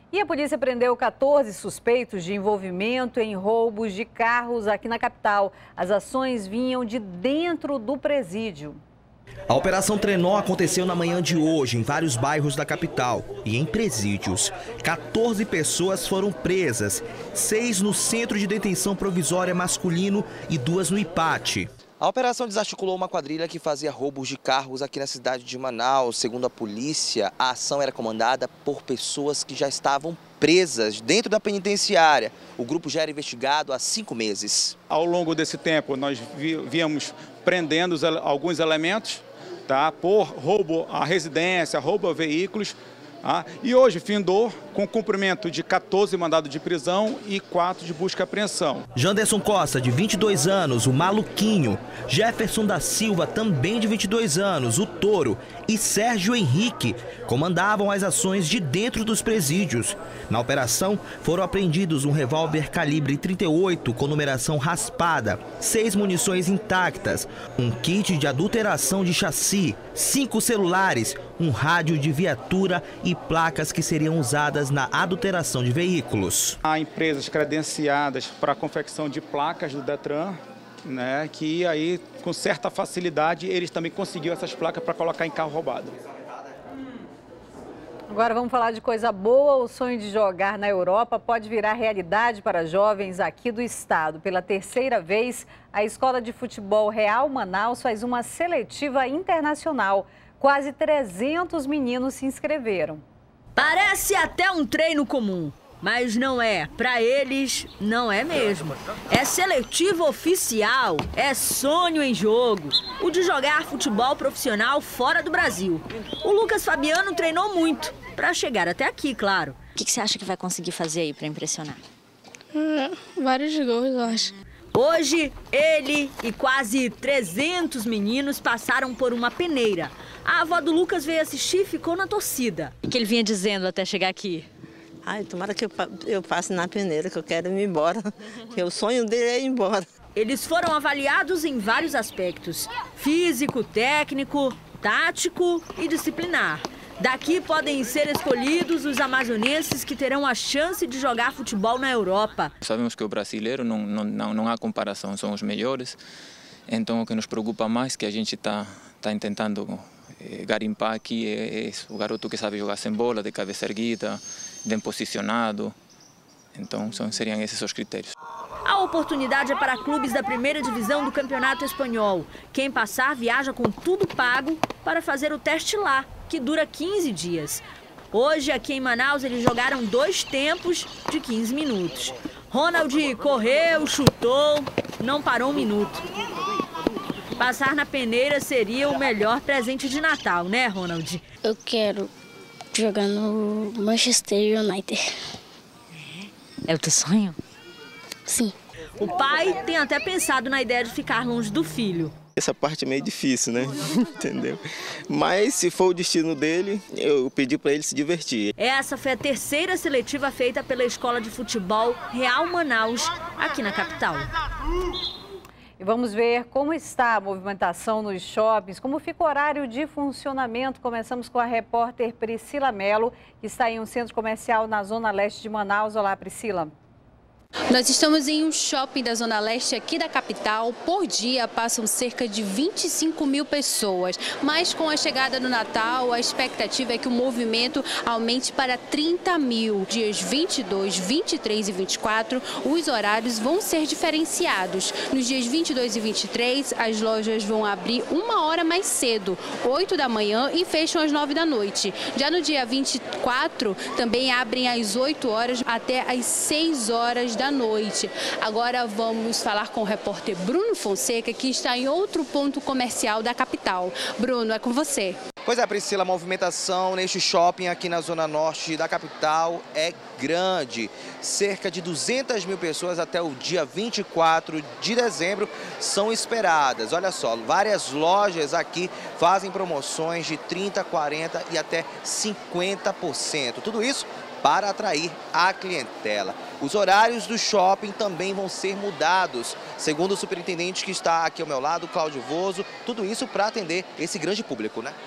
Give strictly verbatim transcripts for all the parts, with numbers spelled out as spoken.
E a polícia prendeu quatorze suspeitos de envolvimento em roubos de carros aqui na capital. As ações vinham de dentro do presídio. A Operação Trenó aconteceu na manhã de hoje em vários bairros da capital e em presídios. quatorze pessoas foram presas, seis no Centro de Detenção Provisória Masculino e duas no I P A T. A operação desarticulou uma quadrilha que fazia roubos de carros aqui na cidade de Manaus. Segundo a polícia, a ação era comandada por pessoas que já estavam presas dentro da penitenciária. O grupo já era investigado há cinco meses. Ao longo desse tempo, nós víamos prendendo alguns elementos, tá, por roubo à residência, roubo a veículos. Ah, e hoje findou com cumprimento de quatorze mandados de prisão e quatro de busca e apreensão. Janderson Costa, de vinte e dois anos, o Maluquinho. Jefferson da Silva, também de vinte e dois anos, o Touro. E Sérgio Henrique comandavam as ações de dentro dos presídios. Na operação, foram apreendidos um revólver calibre trinta e oito com numeração raspada, seis munições intactas, um kit de adulteração de chassi, cinco celulares, um rádio de viatura e placas que seriam usadas na adulteração de veículos. Há empresas credenciadas para a confecção de placas do Detran, né, que aí, com certa facilidade, eles também conseguiram essas placas para colocar em carro roubado. Agora vamos falar de coisa boa. O sonho de jogar na Europa pode virar realidade para jovens aqui do estado. Pela terceira vez, a Escola de Futebol Real Manaus faz uma seletiva internacional. Quase trezentos meninos se inscreveram. Parece até um treino comum, mas não é. Para eles, não é mesmo. É seletiva oficial, é sonho em jogo. O de jogar futebol profissional fora do Brasil. O Lucas Fabiano treinou muito, para chegar até aqui, claro. O que, que você acha que vai conseguir fazer aí para impressionar? Hum, vários gols, eu acho. Hoje, ele e quase trezentos meninos passaram por uma peneira. A avó do Lucas veio assistir e ficou na torcida. O que ele vinha dizendo até chegar aqui? Ai, tomara que eu, eu passe na peneira, que eu quero ir embora. Que o sonho dele é ir embora. Eles foram avaliados em vários aspectos: físico, técnico, tático e disciplinar. Daqui podem ser escolhidos os amazonenses que terão a chance de jogar futebol na Europa. Sabemos que o brasileiro não, não, não, não há comparação, são os melhores. Então o que nos preocupa mais que a gente está tá tentando eh, garimpar aqui é, é o garoto que sabe jogar sem bola, de cabeça erguida, bem posicionado. Então são, seriam esses os critérios. A oportunidade é para clubes da primeira divisão do Campeonato Espanhol. Quem passar viaja com tudo pago para fazer o teste lá, que dura quinze dias. Hoje, aqui em Manaus, eles jogaram dois tempos de quinze minutos. Ronald correu, chutou, não parou um minuto. Passar na peneira seria o melhor presente de Natal, né, Ronald? Eu quero jogar no Manchester United. É o teu sonho? Sim. O pai tem até pensado na ideia de ficar longe do filho. Essa parte é meio difícil, né? Entendeu? Mas se for o destino dele, eu pedi para ele se divertir. Essa foi a terceira seletiva feita pela Escola de Futebol Real Manaus, aqui na capital. E vamos ver como está a movimentação nos shoppings, como fica o horário de funcionamento. Começamos com a repórter Priscila Mello, que está em um centro comercial na zona leste de Manaus. Olá, Priscila. Nós estamos em um shopping da Zona Leste aqui da capital. Por dia passam cerca de vinte e cinco mil pessoas. Mas com a chegada do Natal, a expectativa é que o movimento aumente para trinta mil. Dias vinte e dois, vinte e três e vinte e quatro, os horários vão ser diferenciados. Nos dias vinte e dois e vinte e três, as lojas vão abrir uma hora mais cedo, oito da manhã, e fecham às nove da noite. Já no dia vinte e quatro, também abrem às oito horas até às seis horas da noite. Agora vamos falar com o repórter Bruno Fonseca, que está em outro ponto comercial da capital. Bruno, é com você. Pois é, Priscila, a movimentação neste shopping aqui na zona norte da capital é grande. Cerca de duzentas mil pessoas até o dia vinte e quatro de dezembro são esperadas. Olha só, várias lojas aqui fazem promoções de trinta, quarenta e até cinquenta por cento. Tudo isso para atrair a clientela. Os horários do shopping também vão ser mudados, segundo o superintendente que está aqui ao meu lado, Cláudio Voso, tudo isso para atender esse grande público, né?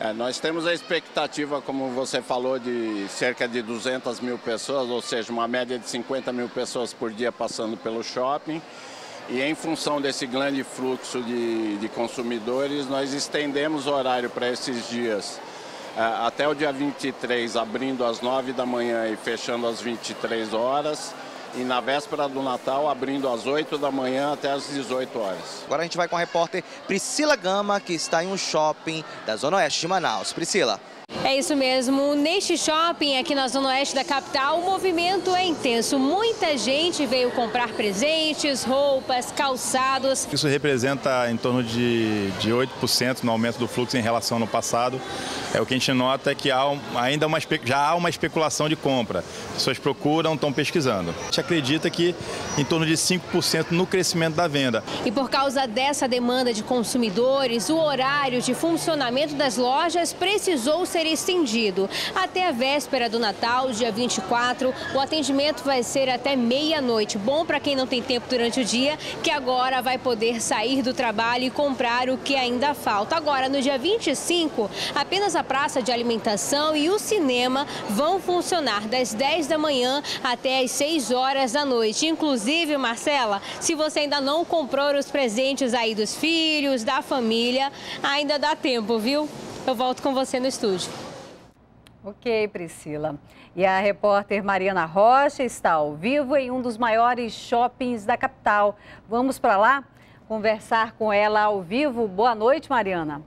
É, nós temos a expectativa, como você falou, de cerca de duzentas mil pessoas, ou seja, uma média de cinquenta mil pessoas por dia passando pelo shopping. E em função desse grande fluxo de, de consumidores, nós estendemos o horário para esses dias é, até o dia vinte e três, abrindo às nove da manhã e fechando às vinte e três horas. E na véspera do Natal, abrindo às oito da manhã até às dezoito horas. Agora a gente vai com a repórter Priscila Gama, que está em um shopping da Zona Oeste de Manaus. Priscila. É isso mesmo. Neste shopping aqui na Zona Oeste da capital, o movimento é intenso. Muita gente veio comprar presentes, roupas, calçados. Isso representa em torno de, de oito por cento no aumento do fluxo em relação ao ano passado. É, o que a gente nota é que há um, ainda uma, já há uma especulação de compra. As pessoas procuram, estão pesquisando. A gente acredita que em torno de cinco por cento no crescimento da venda. E por causa dessa demanda de consumidores, o horário de funcionamento das lojas precisou ser estendido. Até a véspera do Natal, dia vinte e quatro, o atendimento vai ser até meia-noite. Bom para quem não tem tempo durante o dia, que agora vai poder sair do trabalho e comprar o que ainda falta. Agora, no dia vinte e cinco, apenas a praça de alimentação e o cinema vão funcionar das dez da manhã até as seis horas da noite. Inclusive, Marcela, se você ainda não comprou os presentes aí dos filhos, da família, ainda dá tempo, viu? Eu volto com você no estúdio. Ok, Priscila. E a repórter Mariana Rocha está ao vivo em um dos maiores shoppings da capital. Vamos para lá conversar com ela ao vivo. Boa noite, Mariana.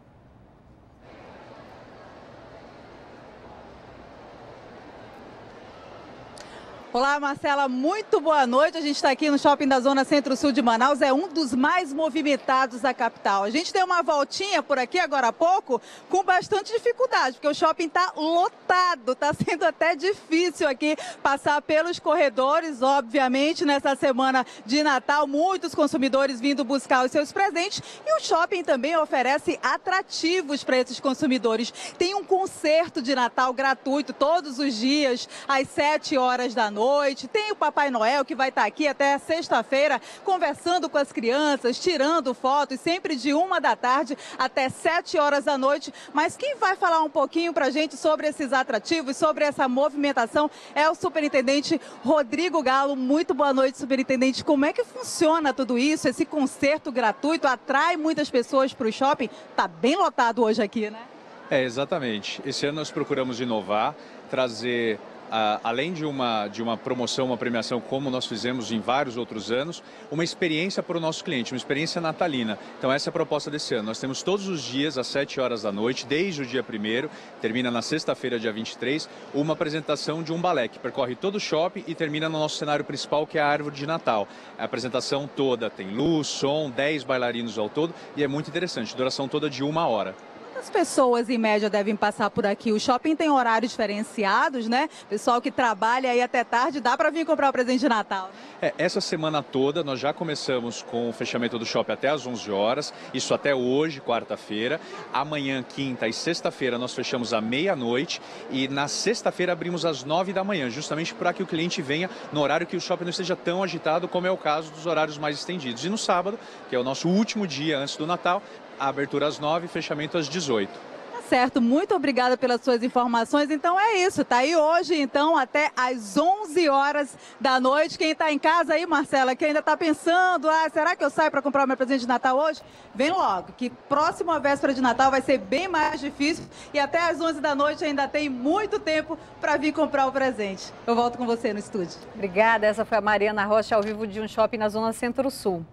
Olá, Marcela, muito boa noite. A gente está aqui no shopping da Zona Centro-Sul de Manaus, é um dos mais movimentados da capital. A gente deu uma voltinha por aqui agora há pouco com bastante dificuldade, porque o shopping está lotado, está sendo até difícil aqui passar pelos corredores, obviamente, nessa semana de Natal, muitos consumidores vindo buscar os seus presentes e o shopping também oferece atrativos para esses consumidores. Tem um concerto de Natal gratuito todos os dias, às sete horas da noite. Noite. Tem o Papai Noel que vai estar aqui até sexta-feira conversando com as crianças, tirando fotos, sempre de uma da tarde até sete horas da noite. Mas quem vai falar um pouquinho para a gente sobre esses atrativos, sobre essa movimentação, é o superintendente Rodrigo Galo. Muito boa noite, superintendente. Como é que funciona tudo isso? Esse concerto gratuito atrai muitas pessoas para o shopping? Está bem lotado hoje aqui, né? É, exatamente. Esse ano nós procuramos inovar, trazer... Uh, além de uma, de uma promoção, uma premiação, como nós fizemos em vários outros anos, uma experiência para o nosso cliente, uma experiência natalina. Então essa é a proposta desse ano. Nós temos todos os dias, às sete horas da noite, desde o dia primeiro, termina na sexta-feira, dia vinte e três, uma apresentação de um balé que percorre todo o shopping e termina no nosso cenário principal, que é a árvore de Natal. A apresentação toda tem luz, som, dez bailarinos ao todo e é muito interessante, duração toda de uma hora. Quantas pessoas, em média, devem passar por aqui? O shopping tem horários diferenciados, né? Pessoal que trabalha aí até tarde, dá para vir comprar o presente de Natal, né? É, essa semana toda nós já começamos com o fechamento do shopping até às onze horas, isso até hoje, quarta-feira. Amanhã, quinta e sexta-feira nós fechamos à meia-noite e na sexta-feira abrimos às nove da manhã, justamente para que o cliente venha no horário que o shopping não esteja tão agitado como é o caso dos horários mais estendidos. E no sábado, que é o nosso último dia antes do Natal, a abertura às nove, fechamento às dezoito. Tá certo, muito obrigada pelas suas informações. Então é isso, tá aí hoje, então, até às onze horas da noite. Quem está em casa aí, Marcela, que ainda está pensando, ah, será que eu saio para comprar o meu presente de Natal hoje? Vem logo, que próxima véspera de Natal vai ser bem mais difícil e até às onze da noite ainda tem muito tempo para vir comprar o presente. Eu volto com você no estúdio. Obrigada, essa foi a Mariana Rocha ao vivo de um shopping na Zona Centro-Sul.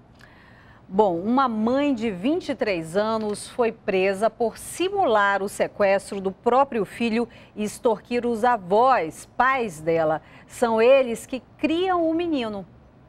Bom, uma mãe de vinte e três anos foi presa por simular o sequestro do próprio filho e extorquir os avós, pais dela. São eles que criam o menino.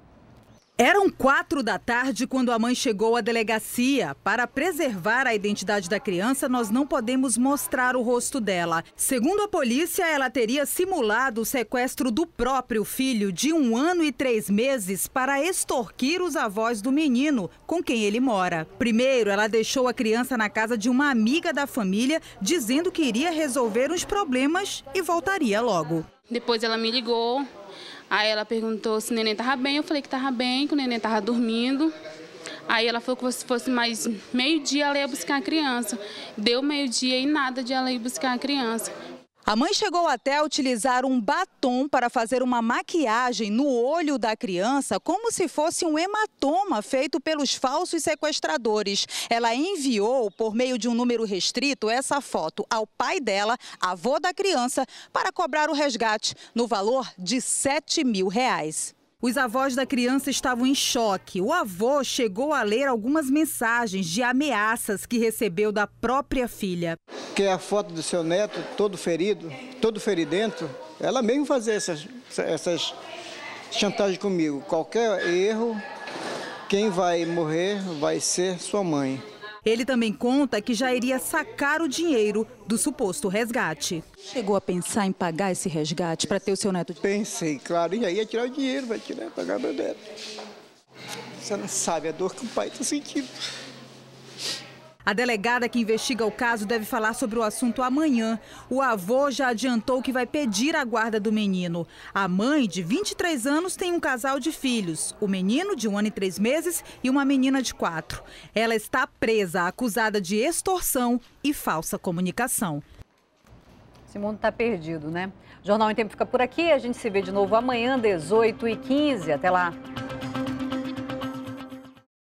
Eram quatro da tarde quando a mãe chegou à delegacia. Para preservar a identidade da criança, nós não podemos mostrar o rosto dela. Segundo a polícia, ela teria simulado o sequestro do próprio filho de um ano e três meses para extorquir os avós do menino, com quem ele mora. Primeiro, ela deixou a criança na casa de uma amiga da família, dizendo que iria resolver os problemas e voltaria logo. Depois ela me ligou. Aí ela perguntou se o neném estava bem, eu falei que estava bem, que o neném estava dormindo. Aí ela falou que se fosse mais meio-dia ela ia buscar a criança. Deu meio-dia e nada de ela ir buscar a criança. A mãe chegou até a utilizar um batom para fazer uma maquiagem no olho da criança, como se fosse um hematoma feito pelos falsos sequestradores. Ela enviou, por meio de um número restrito, essa foto ao pai dela, avô da criança, para cobrar o resgate, no valor de sete mil reais. Os avós da criança estavam em choque. O avô chegou a ler algumas mensagens de ameaças que recebeu da própria filha. Que é a foto do seu neto, todo ferido, todo feridento. Ela mesmo fazia essas, essas chantagens comigo. Qualquer erro, quem vai morrer vai ser sua mãe. Ele também conta que já iria sacar o dinheiro do suposto resgate. Chegou a pensar em pagar esse resgate para ter o seu neto? Pensei, claro, e aí ia tirar o dinheiro, vai tirar, pagar meu neto. Você não sabe a dor que o pai está sentindo. A delegada que investiga o caso deve falar sobre o assunto amanhã. O avô já adiantou que vai pedir a guarda do menino. A mãe, de vinte e três anos, tem um casal de filhos. O menino, de um ano e três meses, e uma menina de quatro. Ela está presa, acusada de extorsão e falsa comunicação. Esse mundo está perdido, né? O Jornal em Tempo fica por aqui. A gente se vê de novo amanhã, dezoito e quinze. Até lá.